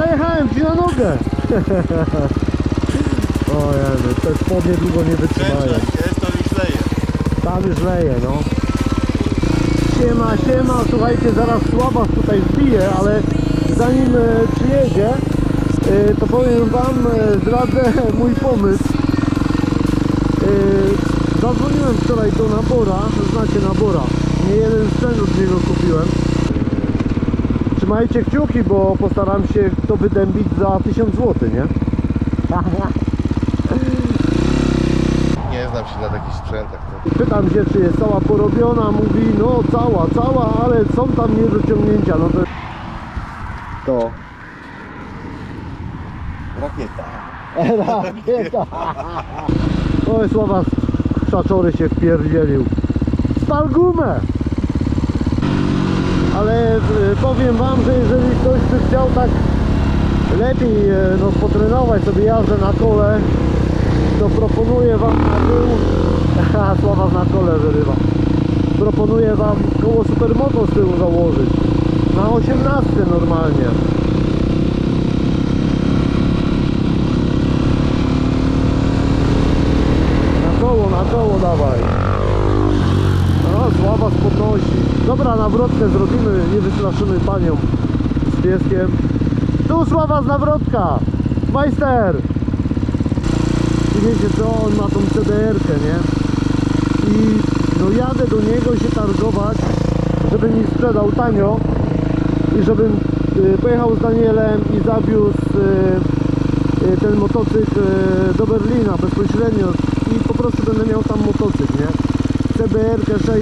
Najechałem ci na nogę. O Jany, te spodnie długo nie wytrzymają. Jest, to już leje. Tam już leje, no. Siema, siema, słuchajcie, zaraz Sława tutaj wbije, ale zanim przyjedzie, to powiem wam, zdradzę mój pomysł. Zadzwoniłem wczoraj do Nabora, znacie Nabora, nie jeden sprzęt od niego kupiłem. Trzymajcie kciuki, bo postaram się to wydębić za 1000 zł, nie? Nie znam się na takich sprzętach. Pytam się, czy jest cała porobiona, mówi no cała, ale są tam niedociągnięcia, no to... Rakieta. Oj, Sława Szaczory się wpierdzielił. Spal gumę! Ale powiem wam, że jeżeli ktoś by chciał tak lepiej no, potrenować sobie jazdę na kole, to proponuję wam na tył. Sława na kole wyrywa. Proponuję wam koło Supermoto z tyłu założyć. Na 18 normalnie. Na koło dawaj. No, Sława podnosi. Dobra, nawrotkę zrobimy, nie wystraszymy panią z pieskiem. Tu Sława z nawrotka! Majster! I wiecie co, on ma tą CDR-kę, nie? I no jadę do niego się targować, żeby mi sprzedał tanio i żebym pojechał z Danielem i zawiózł ten motocykl do Berlina bezpośrednio i po prostu będę miał tam motocykl, nie? CBR-kę 600.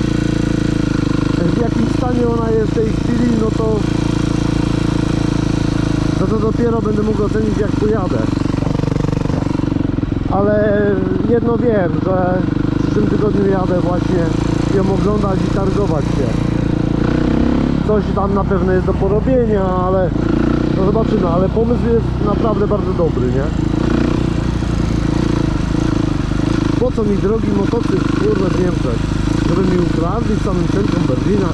W jakim stanie ona jest w tej chwili, no to dopiero będę mógł ocenić, jak pojadę. Ale jedno wiem, że w przyszłym tygodniu jadę właśnie ją oglądać i targować się. Coś tam na pewno jest do porobienia, ale no zobaczymy, ale pomysł jest naprawdę bardzo dobry, nie? Po co mi drogi motocykl, kurde, w Niemczech? Żeby mi ukradli w samym centrum Berlina.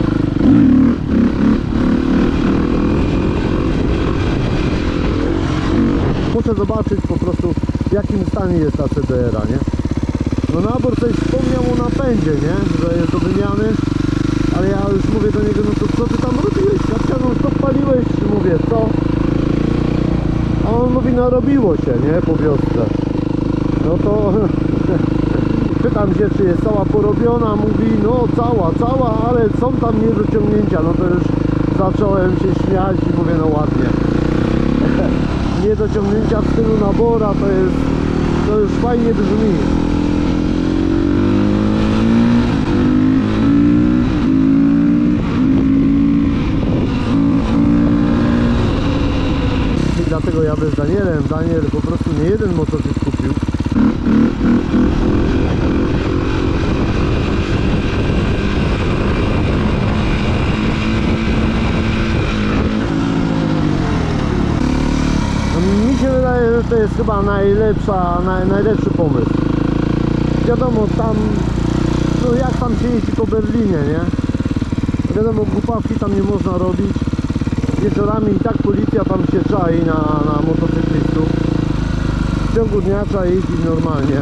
Muszę zobaczyć po prostu, w jakim stanie jest ta CDR-a, nie? No Nabor coś wspomniał o napędzie, nie? Że jest do wymiany. Ale ja już mówię do niego, no to co ty tam robiłeś? Kapcianą, co paliłeś? Mówię, co? A on mówi, no robiło się, nie? Po wiosce. No to... Pytam się, czy jest cała porobiona, mówi no cała, ale są tam niedociągnięcia. No to już zacząłem się śmiać i mówię, no ładnie. Niedociągnięcia w stylu Nabora to już fajnie brzmi. I dlatego jadę z Danielem. Daniel po prostu nie jeden motocykl kupił. Mi się wydaje, że to jest chyba najlepszy pomysł. Wiadomo, tam, no jak tam się jeździ po Berlinie, nie? Wiadomo, głupawki tam nie można robić. Wieczorami i tak policja tam się czai na motocyklistów. W ciągu dnia trzeba jeździć normalnie.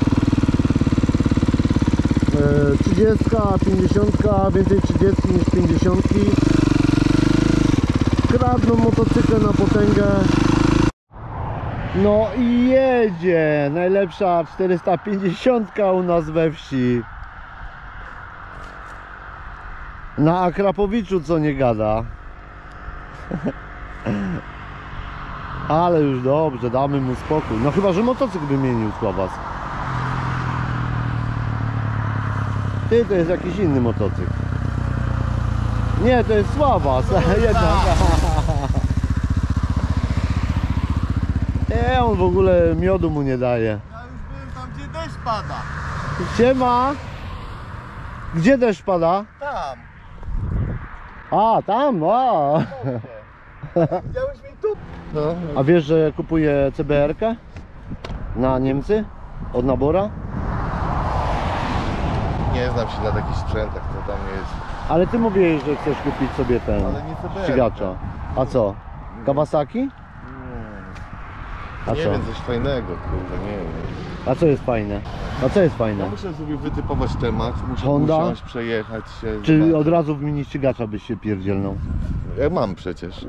30, 50, więcej 30 niż 50. Kradną motocykle na potęgę. No i jedzie najlepsza 450 u nas we wsi. Na Akrapowiczu, co nie gada. Ale już dobrze, damy mu spokój. No chyba, że motocykl wymienił Sławas. Ty, to jest jakiś inny motocykl. Nie, to jest Sławas. Nie, on w ogóle miodu mu nie daje. Ja już byłem tam, gdzie deszcz pada. Siema. Gdzie deszcz pada? Tam. A, tam, a. Widziałeś mnie tu? No. A wiesz, że kupuję CBR-kę na Niemcy od Nabora? Nie znam się na takich sprzętach, to tam jest. Ale ty mówiłeś, że chcesz kupić sobie ten Ale nie CBR. ścigacza. A co? Kawasaki? A Nie co? wiem, coś fajnego, kurde, nie wiem. A co jest fajne? A co jest Ja fajne? muszę sobie wytypować temat, muszę Honda? usiąść, przejechać się. Czy zobaczyć. od razu w mini ścigacza byś się pierdzielnął? Ja mam przecież.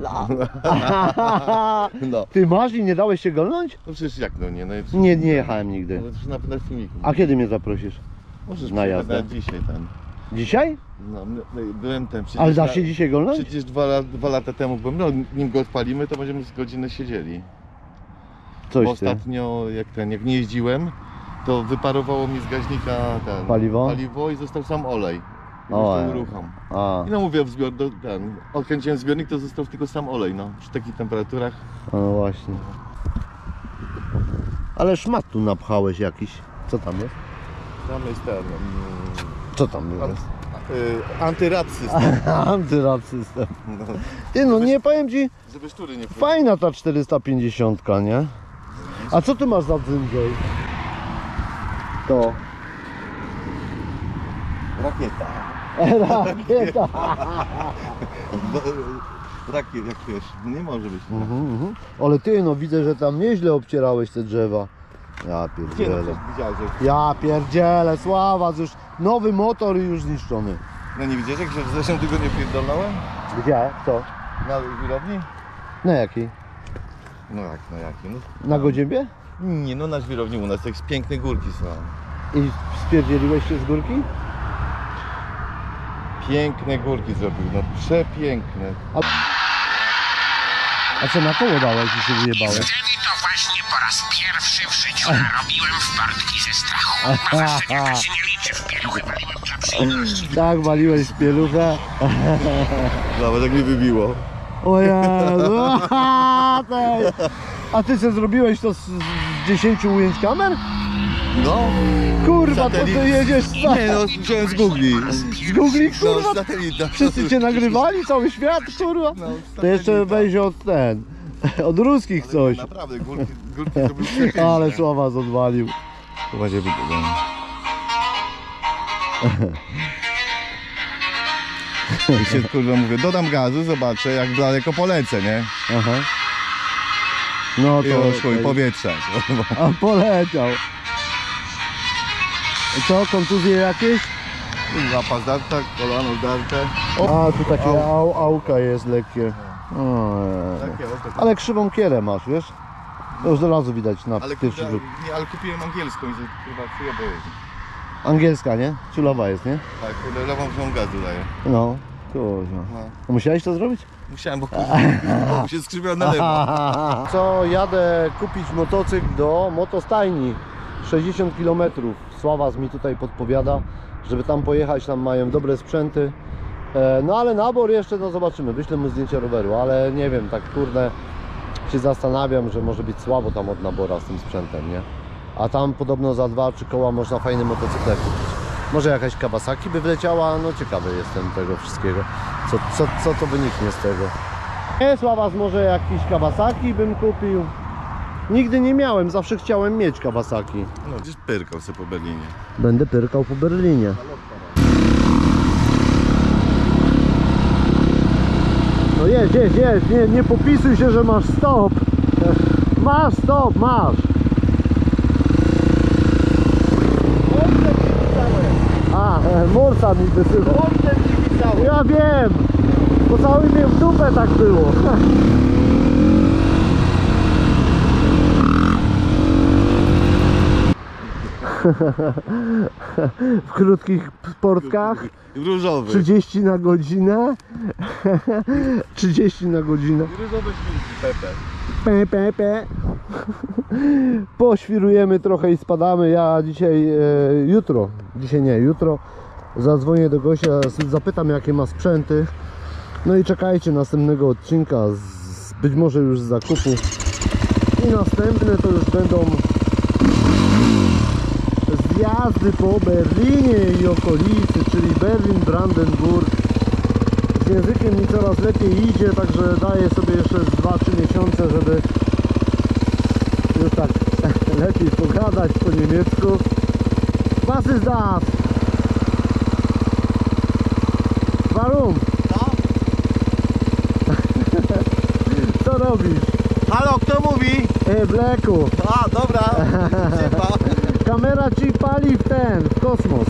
No. Ty masz i nie dałeś się golnąć? No przecież jak no nie? No, Nie jechałem nigdy. Ale to na filmiku. A kiedy mnie zaprosisz? Możesz na przyjechać jazdę? na dzisiaj ten. Dzisiaj? No, byłem ten przecież. Ale da się dzisiaj golnąć? Przecież dwa lata temu byłem, no nim go odpalimy, to będziemy z godzinę siedzieli. Bo Coś ty. ostatnio jak nie jeździłem, to wyparowało mi z gaźnika ten Paliwo? i został sam olej. I O, już to uruchom. A, I no mówię, odkręciłem zbiornik, to został tylko sam olej, no. Przy takich temperaturach. no właśnie. Ale szmat tu napchałeś jakiś. Co tam jest? Tam jest ten. Co tam jest? Antyrad system. Antyrad system. No, Ty no nie powiem ci, żeby sztury nie fajna ta 450, nie? A co ty masz za dzyndziej? To. Rakieta. Rakieta. Rakiet, jak wiesz, nie może być. Ale ty no widzę, że tam nieźle obcierałeś te drzewa. Ja Gdzie no, pierdzielę. przecież widziałeś, że... Ja pierdzielę, sława, już nowy motor i już zniszczony. No nie widziałeś, jak się w zeszłym tygodniu pierdolnąłem? Gdzie? Co? Na żwirowni? Na jakiej? No jak, no jakie? No, Na Godziebie? nie, no na żwirowni u nas jakieś piękne górki są. I spierdzieliłeś się z górki? Piękne górki zrobił, no przepiękne. A co, na koło dałeś i się wyjebałeś? Wtedy to właśnie po raz pierwszy w życiu narobiłem wpadki ze strachu. Na zaszczepiaka się nie liczy, w pieluchy waliłem dla przyjemności. Tak, waliłeś w pieluchę. Zobacz, jak mi wybiło. O Jezu, a ty co zrobiłeś to z 10 ujęć kamer? No, Kurwa, to ty jedziesz Nie no, wziąłem z Googli. z Googli, No, kurwa? z satelita. Wszyscy cię nagrywali, cały świat, kurwa? No, z To jeszcze satelita. weź od ruskich coś. Naprawdę, górki to były przepiękne. Ale Sława odwalił. Uważaj, wygląda. I się kurwa mówię, dodam gazu, zobaczę jak daleko polecę, nie? Aha. No I to szło i powietrze. A poleciał. Co, kontuzje jakieś? Łapa zdarta, kolano zdarte. A, tu takie auka jest lekkie. O, Takie oto. ale krzywą kierę masz, wiesz? To już od razu widać na Ale, pierwszy rzut. nie, ale kupiłem angielską i kurwa chujowo jest. Angielska, nie? Ciulowa jest, nie? Tak, kurde, lewą wziął gazu daje. No, kurwa. No. A musiałeś to zrobić? Musiałem, bo kurwa się skrzywiał na lewo. Co, jadę kupić motocykl do motostajni. 60 km. Sławas mi tutaj podpowiada, żeby tam pojechać, tam mają dobre sprzęty. No ale nabor jeszcze, no zobaczymy, wyślę mu zdjęcie roweru, ale nie wiem, tak kurde się zastanawiam, że może być słabo tam od nabora z tym sprzętem, nie? A tam podobno za 2-3 koła można fajne motocykle kupić. Może jakaś Kawasaki by wleciała, no ciekawy jestem tego wszystkiego. Co to wyniknie z tego? Nie, Sławas, może jakiś Kawasaki bym kupił. Nigdy nie miałem, zawsze chciałem mieć Kawasaki. No gdzieś pyrkał sobie po Berlinie. Będę pyrkał po Berlinie. No jedź, nie popisuj się, że masz stop. Masz stop, masz. A, Morsa mi wysyłał. Ja wiem, bo cały mnie w dupę tak było. W krótkich sportkach Różowy. 30 na godzinę. 30 na godzinę. Różowy świnki, Pepe. Pe. Poświrujemy trochę i spadamy. Ja dzisiaj, jutro zadzwonię do gościa, zapytam jakie ma sprzęty. No i czekajcie następnego odcinka, być może już z zakupu. I następne to już będą zjazdy po Berlinie i okolicy, czyli Berlin, Brandenburg. Z językiem mi coraz lepiej idzie, także daję sobie jeszcze 2-3 miesiące, żeby już tak lepiej pogadać po niemiecku. Was ist das? Warum? Co robisz? Halo, kto mówi? Bleku. A, dobra. Siema. Kamera ci pali w kosmos.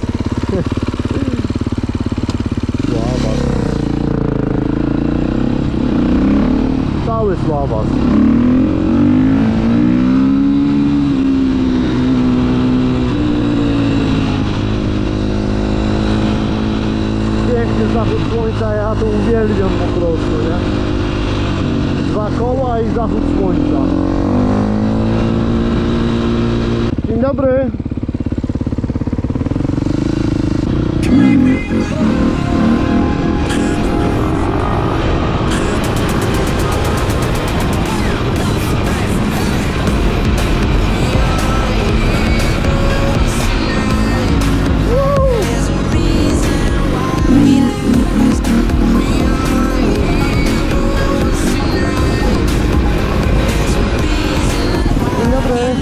Sławas. Cały Sławas. Piękny zachód słońca, ja to uwielbiam po prostu, nie? 2 koła i zachód słońca. Dzień dobry. Dzień dobry.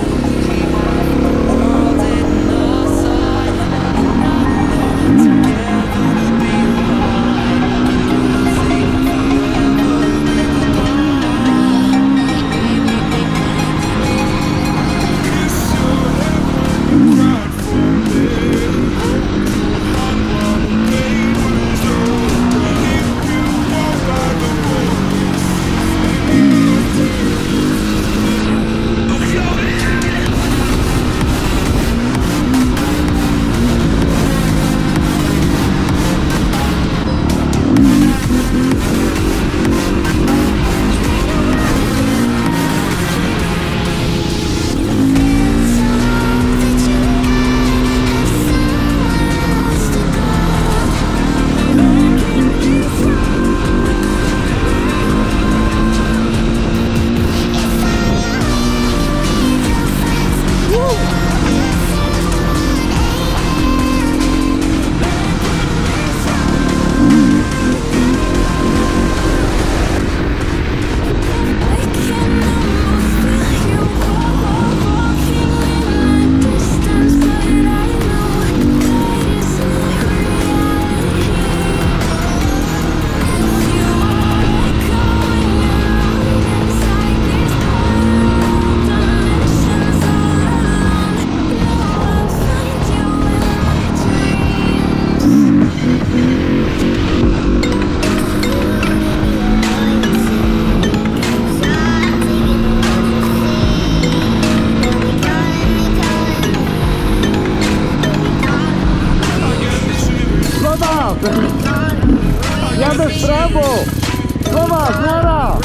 Jadę w prawo! Zobacz, nara!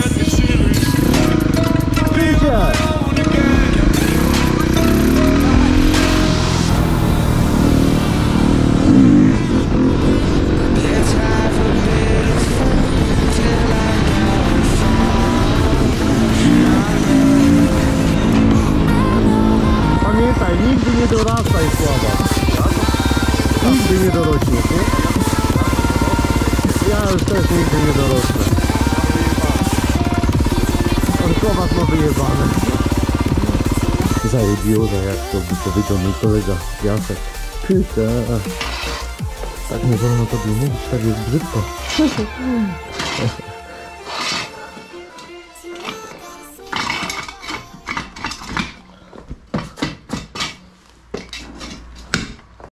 Idzie! Pamiętaj, nigdy nie dorastaj, Sława. Nigdy nie dorośniesz, nie? Ja już też nigdy nie dorosnę. Orkować ma wyjebane. Zajebiło, jak to powiedział mój kolega Jacek. Pyta. Tak nie wolno tobie mówić, tak jest brzydko.